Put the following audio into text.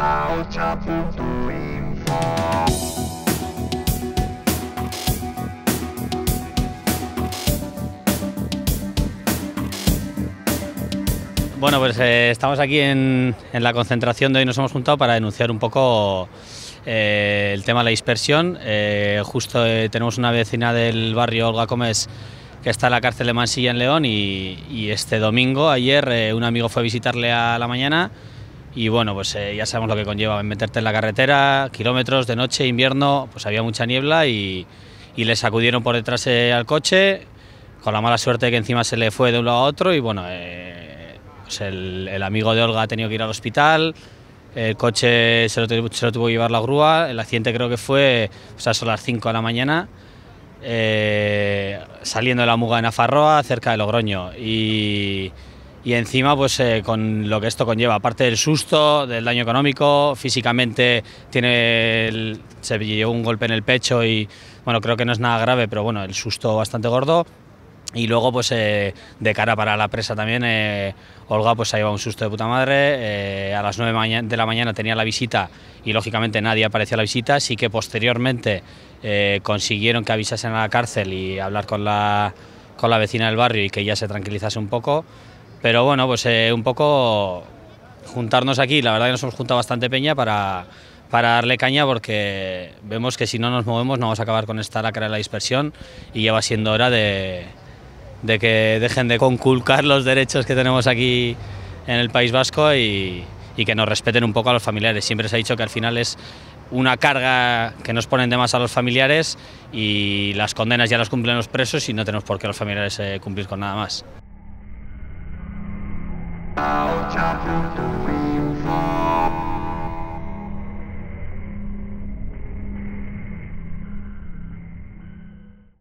Bueno, pues estamos aquí en la concentración de hoy, nos hemos juntado para denunciar un poco el tema de la dispersión. Justo tenemos una vecina del barrio, Olga Comés, que está en la cárcel de Mansilla en León y este domingo, ayer, un amigo fue a visitarle a la mañana y bueno, pues ya sabemos lo que conlleva meterte en la carretera, kilómetros de noche, invierno, pues había mucha niebla y le sacudieron por detrás al coche, con la mala suerte de que encima se le fue de un lado a otro y bueno, pues el amigo de Olga ha tenido que ir al hospital, el coche se lo tuvo que llevar la grúa, el accidente creo que fue a las 5 de la mañana, saliendo de la Muga de Nafarroa, cerca de Logroño y encima pues con lo que esto conlleva, aparte del susto, del daño económico, físicamente se llevó un golpe en el pecho y bueno, creo que no es nada grave, pero bueno, el susto bastante gordo. Y luego pues de cara para la presa también, Olga pues ha llevado un susto de puta madre, a las 9 de la mañana tenía la visita y lógicamente nadie apareció a la visita, sí que posteriormente consiguieron que avisasen a la cárcel y hablar con la vecina del barrio y que ella se tranquilizase un poco, pero bueno, pues un poco juntarnos aquí, la verdad que nos hemos juntado bastante peña para darle caña porque vemos que si no nos movemos no vamos a acabar con esta lacra de la dispersión y ya va siendo hora de que dejen de conculcar los derechos que tenemos aquí en el País Vasco y que nos respeten un poco a los familiares. Siempre se ha dicho que al final es una carga que nos ponen de más a los familiares y las condenas ya las cumplen los presos y no tenemos por qué los familiares cumplir con nada más.